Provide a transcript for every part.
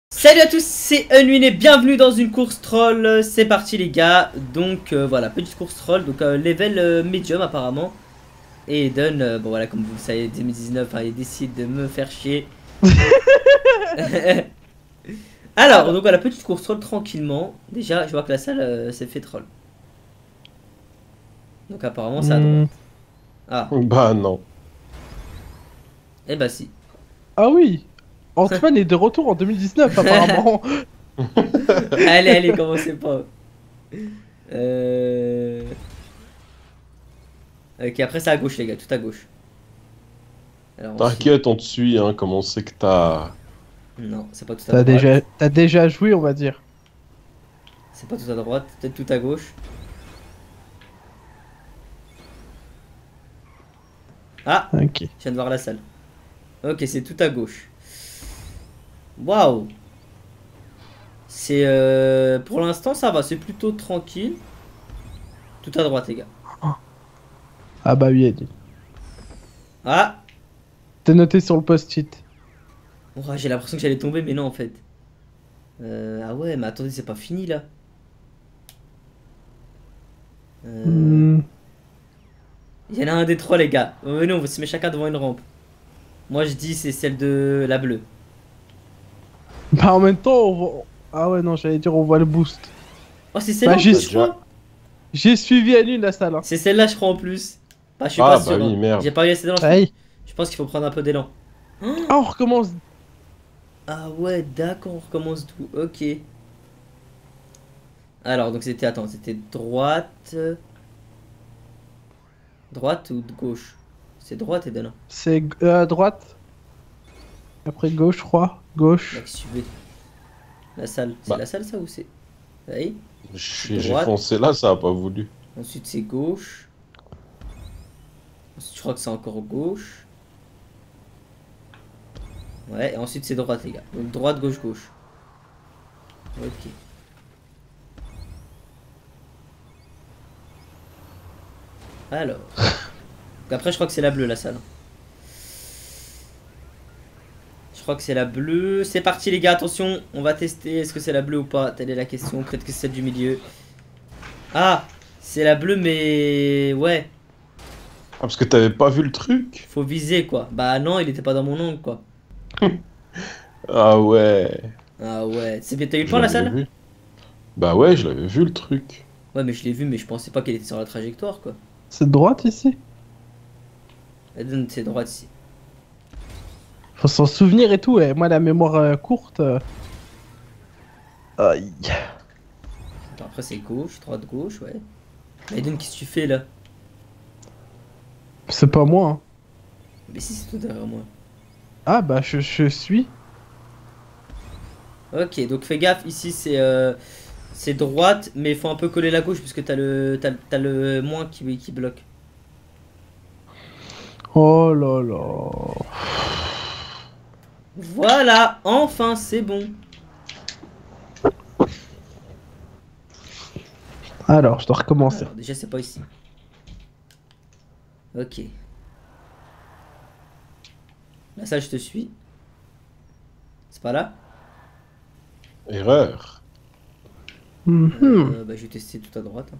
Salut à tous, c'est Unwin, bienvenue dans une course troll. C'est parti les gars. Donc voilà, petite course troll, donc level medium apparemment. Et Eden, bon voilà, comme vous le savez, 2019, hein, il décide de me faire chier. Alors, donc voilà, petite course troll tranquillement. Déjà, je vois que la salle s'est fait troll. Donc apparemment c'est à droite. Ah, Bah non. et bah si. Ah oui, Ant-Man est de retour en 2019 apparemment. Allez, allez, commencez pas. Euh... Ok, après c'est à gauche les gars, tout à gauche. Alors ensuite... T'inquiète, on te suit, hein, comme on sait que t'as... Non, c'est pas tout à T'as droite. déjà joué, on va dire. C'est pas tout à droite, peut-être tout à gauche. Ah, Ok. je viens de voir la salle. Ok, c'est tout à gauche. Waouh. C'est pour l'instant ça va, c'est plutôt tranquille. Tout à droite les gars. Ah bah oui, Eddie. Ah, T'es noté sur le post-it. oh, j'ai l'impression que j'allais tomber, mais non en fait. Ah ouais, mais attendez, c'est pas fini là. Euh, Hmm. Il y en a un des trois les gars. Oh, mais non, on se met chacun devant une rampe. Moi je dis c'est celle de la bleue. Bah en même temps, ah ouais non, j'allais dire on voit le boost. Oh, c'est Bah celle-là en plus, je crois. j'ai suivi à l'une la salle. Hein. C'est celle-là, je crois en plus. Bah, je suis Ah pas bah sûr. oui, Hein. merde. J'ai pas eu assez d'élan. Aïe. Je pense qu'il faut prendre un peu d'élan. Ah on recommence. Ah ouais, d'accord, on recommence tout. Ok. Alors, donc c'était, attends, c'était droite. Droite ou de gauche? C'est droite et de là. C'est à droite. Après gauche, je crois. Là Gauche. qui suivait. La salle. C'est Bah, la salle ça ou c'est. Oui. j'ai Droite. foncé là, ça a pas voulu. Ensuite c'est gauche. Ensuite je crois que c'est encore gauche. Ouais, et ensuite c'est droite les gars. Donc droite, gauche, gauche. Ok. Alors. Donc après je crois que c'est la bleue la salle. Je crois que c'est la bleue. C'est parti les gars, attention. On va tester. Est-ce que c'est la bleue ou pas? Telle est la question. Peut-être que c'est celle du milieu. Ah, c'est la bleue mais... Ouais. Ah, parce que t'avais pas vu le truc? Faut viser quoi. Bah non, il était pas dans mon angle quoi. Ah ouais. Ah ouais. C'est bien, t'as eu le Je point la l'avais salle? vu. Bah ouais, je l'avais vu le truc. Ouais mais je l'ai vu mais je pensais pas qu'elle était sur la trajectoire quoi. C'est de droite ici. Elle donne ses droites ici. Faut s'en souvenir et tout. Et moi la mémoire courte. Aïe. Attends, après c'est gauche, droite, gauche, ouais. Aiden, qu'est-ce que tu fais là? C'est pas moi. Hein. Mais si c'est tout derrière moi. Ah bah je suis. Ok, donc fais gaffe, ici c'est droite, mais il faut un peu coller la gauche parce que t'as le moins qui bloque. Oh là là. Voilà, enfin c'est bon. Alors, je dois recommencer. Alors déjà c'est pas ici. Ok. Là ça je te suis. C'est pas là? Erreur. Mhm. Bah je vais tester tout à droite. Hein.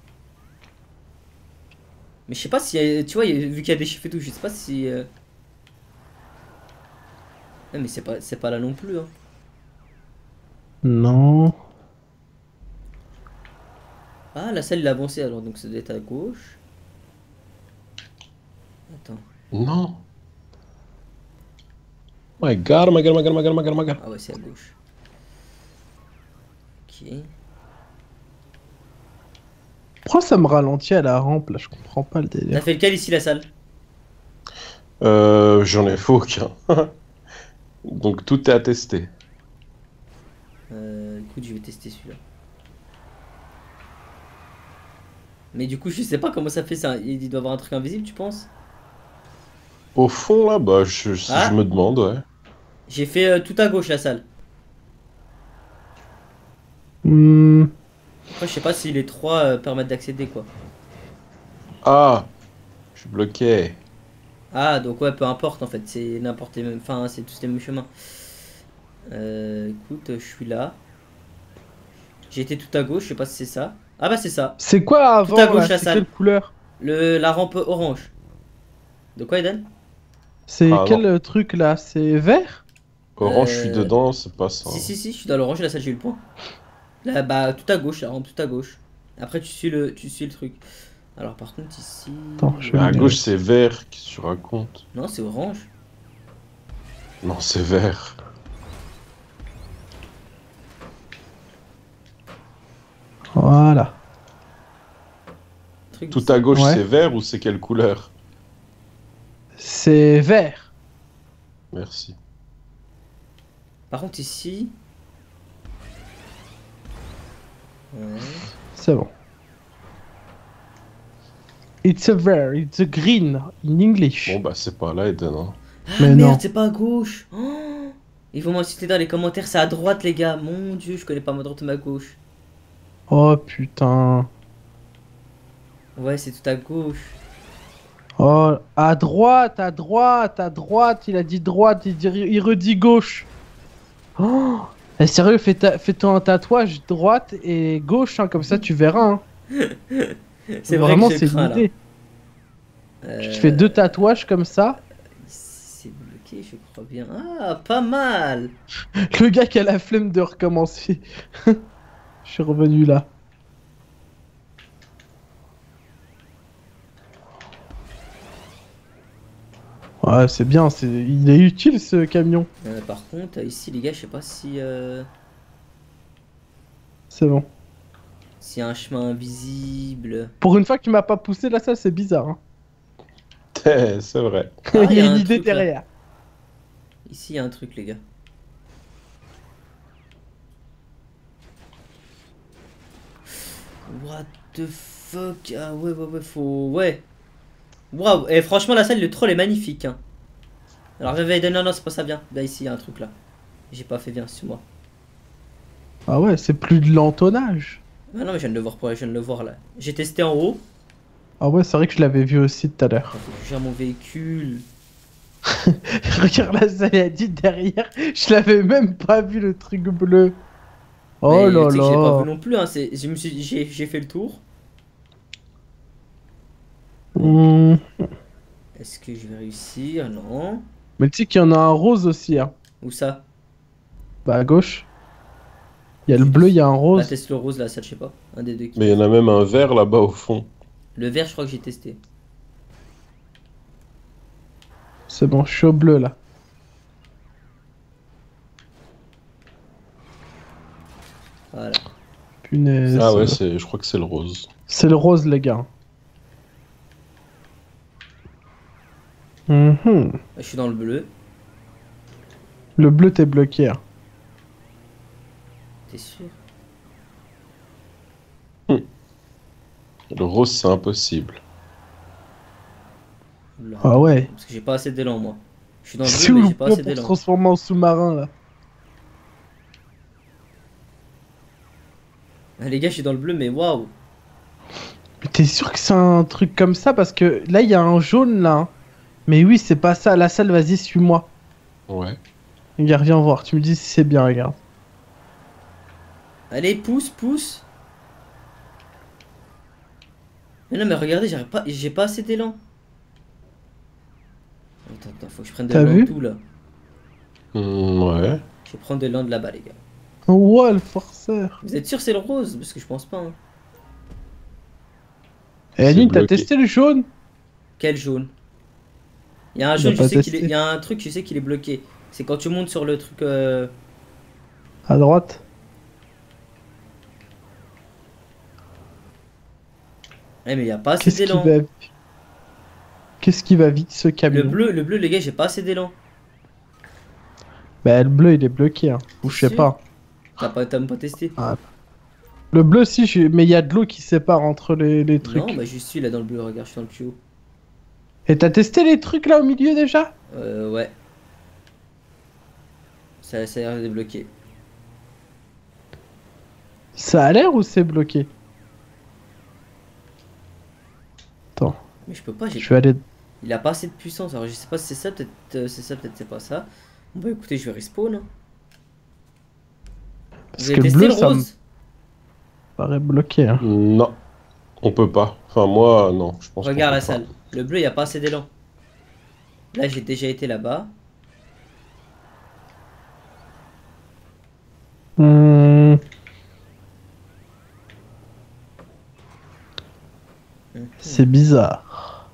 Mais je sais pas si tu vois, vu qu'il y a des chiffres et tout, je sais pas si ah, mais c'est pas là non plus hein. Non. Ah la salle il a avancé alors donc ça doit être à gauche. Attends. Non. My god, my god, my god, my god, my god, my god. Ah ouais c'est à gauche. Ok. Pourquoi ça me ralentit à la rampe là? Je comprends pas le T'as délire. fait lequel ici la salle? J'en ai fait aucun. Donc tout est attesté. Écoute je vais tester celui-là. Mais du coup je sais pas comment ça fait ça. Il doit avoir un truc invisible tu penses? Au fond là, bah je Ah me demande, ouais. j'ai fait tout à gauche la salle. Hmm. Après je sais pas si les trois permettent d'accéder quoi. Ah, je suis bloqué. Ah donc ouais peu importe en fait. C'est n'importe les mêmes. Enfin c'est tous les mêmes chemins. Écoute, je suis là. J'ai été tout à gauche, je sais pas si c'est ça. Ah bah c'est ça. C'est quoi avant Tout à gauche là? la C'est salle. quelle couleur? La rampe orange. De quoi Eden? C'est Ah non. quel truc là? C'est vert? Orange, je suis Euh... dedans, c'est pas ça. Si, je suis dans l'orange, la salle j'ai eu le point. Là, bah tout à gauche, la rampe tout à gauche. Après tu suis le truc. Alors par contre ici... Attends, je vais À me- gauche, c'est vert, qu'est-ce que tu racontes? Non, c'est orange. Non, c'est vert. Voilà. Truc Tout d'ici. à gauche, Ouais. c'est vert ou c'est quelle couleur? C'est vert. Merci. Par contre ici... Ouais. C'est bon. It's a vert, it's a green in English. Bon, bah, c'est pas là, Eden. Hein. Ah Mais merde, non. c'est pas à gauche. Oh, ils vont m'insulter dans les commentaires, c'est à droite les gars. Mon dieu, je connais pas ma droite et ma gauche. Oh putain. Ouais, c'est tout à gauche. Oh, à droite, à droite, à droite. Il a dit droite, il redit gauche. Oh, eh, sérieux, fais-toi un tatouage droite et gauche, hein, comme ça tu verras. Hein. C'est vrai Vraiment, que je c'est crains une là. idée. Tu te fais 2 tatouages comme ça. C'est bloqué, je crois bien. Ah, pas mal. Le gars qui a la flemme de recommencer. Je suis revenu là. Ouais, c'est bien, il est utile ce camion. Par contre, ici les gars, je sais pas si... C'est bon. S'il y a un chemin invisible. Pour une fois que tu m'as pas poussé là, ça c'est bizarre. Hein. C'est vrai. Ah, Il y a un une idée truc, là. derrière. Ici, il y a un truc les gars. What the fuck? Ah ouais, faut... Ouais. Waouh, et franchement la salle, le troll est magnifique. Hein. Alors réveille, non, c'est pas ça, viens. Là, ici, il y a un truc là. J'ai pas fait, viens, sur moi. Ah ouais, c'est plus de l'entonnage. Ah non, mais je viens de le voir, je viens de le voir là. J'ai testé en haut. Ah ouais, c'est vrai que je l'avais vu aussi tout à l'heure. Faut que je gère mon véhicule. Regarde la salle, a dit derrière. Je l'avais même pas vu le truc bleu. Oh Mais, là tu sais que je l'ai pas là. vu non plus, hein. J'ai fait le tour. Hmm. Est-ce que je vais réussir? Non. Mais tu sais qu'il y en a un rose aussi. Hein. Où ça? Bah à gauche. Il y a le bleu, il y a un Bah rose. teste le rose là, ça je sais pas. Un des deux qui... Mais il y en a même un vert là-bas au fond. Le vert, je crois que j'ai testé. C'est bon, je suis au bleu là. Voilà. Punaise. Ah ouais, je crois que c'est le rose. C'est le rose, les gars. Mhm. Je suis dans le bleu. Le bleu, t'es bloqué. Hein. T'es sûr? Le rose, c'est impossible. Oula. Ah ouais. Parce que j'ai pas assez d'élan moi. Je suis dans C'est le bleu, où mais le j'ai pas plan assez pour se d'élan. transformer en sous-marin là? Ah, les gars, je suis dans le bleu, mais waouh. Mais t'es sûr que c'est un truc comme ça? Parce que là, il y a un jaune là. Hein. Mais oui, c'est pas ça. La salle, vas-y, suis-moi. Ouais. Regarde, viens voir. Tu me dis si c'est bien, regarde. Allez, pousse. Mais non, mais regardez, j'ai pas assez d'élan. Attends, faut que je prenne de T'as l'élan vu? tout là. Ouais. Je vais prendre de l'élan de là-bas, les gars. Oh, le forceur. Vous êtes sûr c'est le rose? Parce que je pense pas. Hein. Et C'est Aline, t'as bloqué. testé le jaune? Quel jaune? Il y a un Il jaune, a pas je sais testé. il y a un truc, je sais qu'il est bloqué. C'est quand tu montes sur le truc. À droite. Eh, mais il y a pas assez Qu'est-ce qui d'élan. va... Qu'est-ce qui va vite ce camion? Le bleu, les gars, j'ai pas assez d'élan. Bah, le bleu, il est bloqué. Hein. Ou je sais Sûr? pas. T'as même pas testé? Le bleu, si, mais il y a de l'eau qui sépare entre les trucs. Non, bah je suis là dans le bleu, regarde, je suis dans le tuyau. Et t'as testé les trucs là au milieu déjà? Ouais. Ça a l'air débloqué. Ça a l'air ou c'est bloqué? Attends, Mais je peux pas, je vais aller... il a pas assez de puissance. Alors je sais pas si c'est ça, peut-être c'est ça, peut-être c'est pas ça. Bon bah écoutez, je vais respawn. Hein. Parce Vous avez que le testé bleu, le ça me rose? paraît bloqué. Hein. Non, on peut pas. Enfin, moi, non, je pense qu'on Regarde peut la pas. salle. Le bleu, il n'y a pas assez d'élan. Là, j'ai déjà été là-bas. Hmm, c'est bizarre.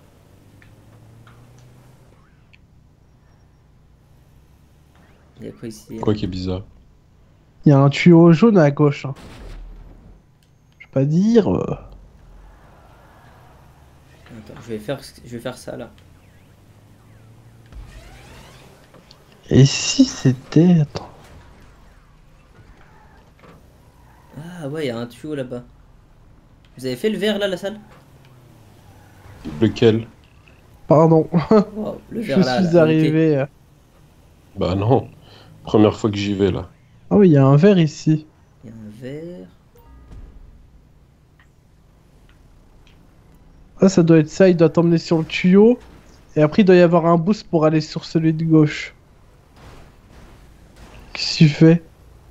Il y a quoi ici? Quoi qui est bizarre. Il y a un tuyau jaune à gauche. Hein. Je peux pas dire. Attends, je vais faire ça là. Et si c'était. Attends. Ah ouais, il y a un tuyau là-bas. Vous avez fait le vert là, la salle? Lequel? Pardon. Wow, le Je vert là, suis là, où t'es. arrivé. Bah non. Première fois que j'y vais, là. Ah oui, il y a un verre ici. Il y a un vert. Ah, ça doit être ça. Il doit t'emmener sur le tuyau. Et après, il doit y avoir un boost pour aller sur celui de gauche. Qu'est-ce que tu fais?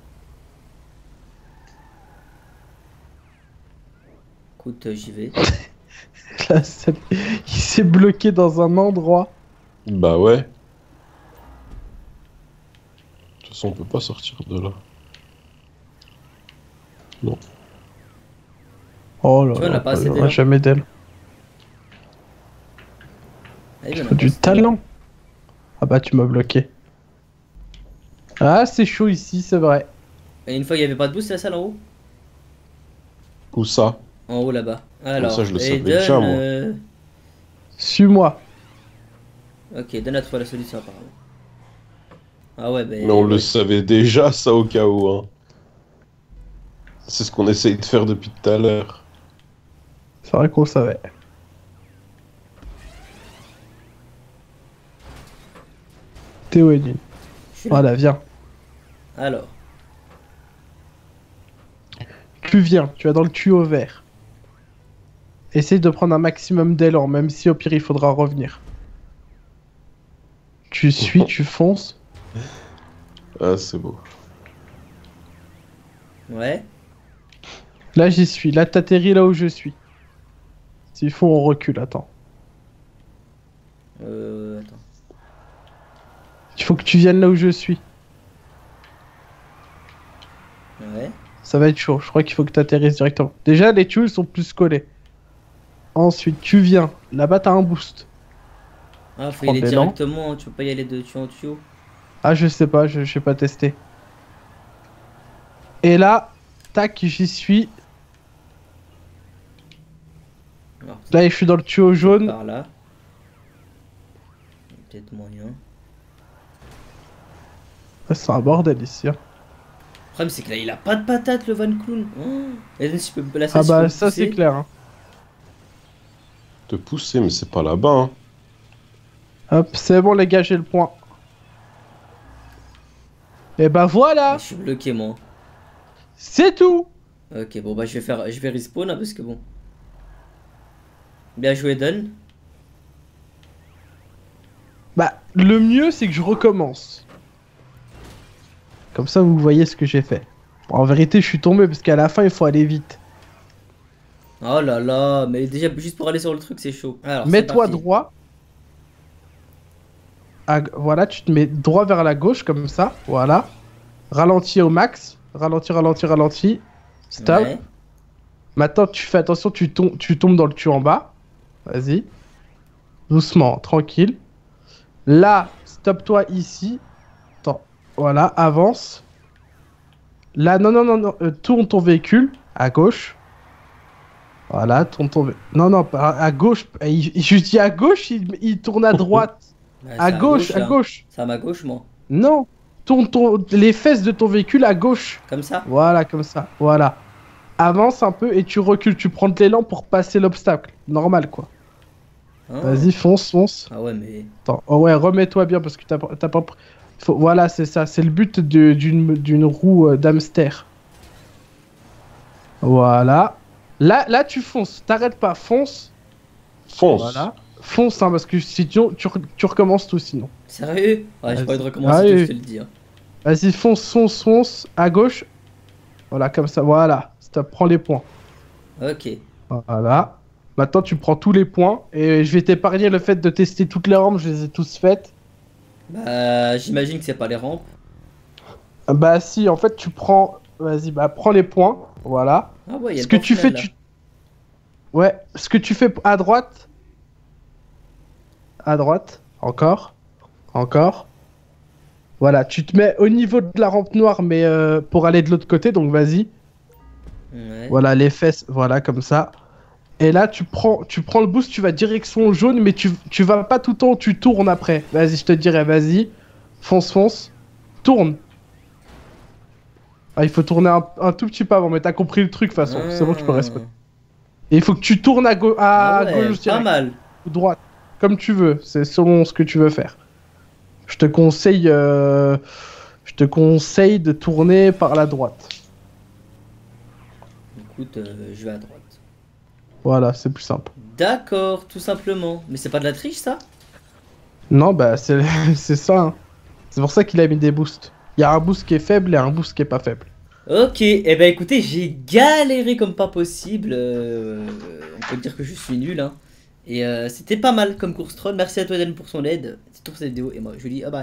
Écoute, j'y vais. Là, il s'est bloqué dans un endroit. Bah ouais. De toute façon, on peut pas sortir de là. Non. Oh là Tu vois, on là, a pas assez on d'élan. jamais d'elle. Ah, il y Il en a faut pas du assez. talent. Ah bah, tu m'as bloqué. Ah, c'est chaud ici, c'est vrai. Et une fois, il n'y avait pas de boost la salle en haut? Où ça? En haut là-bas. Alors, ça, je le savais Aiden, déjà, moi. Suis-moi. Ok, donne à toi la solution apparemment. Ah ouais, ben. Mais on le ouais. savait déjà, ça, au cas où, hein. C'est ce qu'on essaye de faire depuis tout à l'heure. C'est vrai qu'on le savait. Théo Edwin. Je suis là. Voilà, viens. Alors, Tu viens, tu vas dans le tuyau vert. Essaye de prendre un maximum d'élan, même si au pire il faudra revenir. Tu suis, tu fonces. Ah, c'est beau. ouais. Là j'y suis, là t'atterris là où je suis. S'il faut on recule, attends. Attends. Il faut que tu viennes là où je suis. Ouais. Ça va être chaud, je crois qu'il faut que t'atterrisses directement. Déjà les tuyaux ils sont plus collés. Ensuite tu viens, là-bas t'as un boost. Ah, faut y Prends aller de l'élan. directement, tu peux pas y aller de tuyau en tuyau. Ah je sais pas, je sais pas tester. Et là, tac, j'y suis. Alors, Là je suis dans le tuyau jaune. par là. Peut-être moyen. Ah, c'est un bordel ici. Hein. Le problème, c'est que là, il a pas de patate, le Van Clown. Oh. Aiden, si tu peux la Ah salle, si tu peux bah me ça c'est pousser. clair. Hein. Te pousser, mais c'est pas là-bas, hein. Hop, c'est bon les gars, j'ai le point. Et bah Ah, voilà, je suis bloqué, moi. c'est tout. Ok, bon, bah, je vais respawn, hein, parce que bon. Bien joué, Don. Bah le mieux c'est que je recommence. Comme ça vous voyez ce que j'ai fait. Bon, en vérité je suis tombé parce qu'à la fin il faut aller vite. Oh là là, mais déjà, juste pour aller sur le truc, c'est chaud. Alors, c'est Mets-toi parti. droit. Voilà, tu te mets droit vers la gauche comme ça. Voilà. Ralentis au max. Ralentis, ralentis, ralentis. Stop. Ouais. Maintenant tu fais attention, tu tombes dans le tuyau en bas. Vas-y. Doucement, tranquille. Là, stop-toi ici. Attends. Voilà, avance. Là, non, non, non, non. Tourne ton véhicule à gauche. Voilà, tourne ton véhicule. Non, non, pas à gauche. Je dis à gauche, il tourne à droite. Ouais, À c'est gauche, à là. gauche. C'est à ma gauche, moi. Non. Tourne les fesses de ton véhicule à gauche. Comme ça. Voilà, comme ça. Voilà. Avance un peu et tu recules. Tu prends de l'élan pour passer l'obstacle. Normal, quoi. Hein. Vas-y, fonce, fonce. Ah ouais, mais. Attends, oh ouais, remets-toi bien parce que t'as pas. Voilà, c'est ça, c'est le but d'une roue d'hamster. Voilà. Là, tu fonces, t'arrêtes pas, fonce. Fonce. Voilà. Fonce, hein, parce que sinon, tu recommences tout sinon. Sérieux? Ouais, j'ai Vas-y. pas envie de recommencer, Ah tout, oui. je te le dis. Hein. Vas-y, fonce, fonce, fonce. À gauche. Voilà, comme ça, voilà. Stop, prends les points. Ok. Voilà. Maintenant, tu prends tous les points. Et je vais t'épargner le fait de tester toutes les rampes, je les ai tous faites. Bah, j'imagine que c'est pas les rampes. Bah si, en fait, tu prends... Vas-y, bah prends les points. Voilà. Ah ouais, il y a Ce le que point tu final, fais, là. tu... Ouais, ce que tu fais à droite. À droite. Encore. Encore. Voilà, tu te mets au niveau de la rampe noire, mais pour aller de l'autre côté, donc vas-y. Ouais. Voilà, les fesses, voilà, comme ça. Et là, tu prends le boost, tu vas direction jaune, mais tu vas pas tout le temps, tu tournes après. Vas-y, je te dirais, vas-y. Fonce, fonce. Tourne. Ah, il faut tourner un tout petit peu avant, mais t'as compris le truc, de toute façon. C'est bon, tu peux rester. Et il faut que tu tournes Ah à ouais, gauche pas direct, mal. ou droite. Comme tu veux, c'est selon ce que tu veux faire. Je te conseille, de tourner par la droite. Écoute, je vais à droite. Voilà, c'est plus simple. D'accord, tout simplement. Mais c'est pas de la triche, ça? Non, bah c'est c'est ça, hein. C'est pour ça qu'il a mis des boosts. Il y a un boost qui est faible et un boost qui est pas faible. Ok, et ben écoutez, j'ai galéré comme pas possible. On peut dire que je suis nul, hein. Et c'était pas mal comme course troll. Merci à toi, Dan, pour son aide. C'est tout pour cette vidéo. Et moi, je vous dis, ah bah.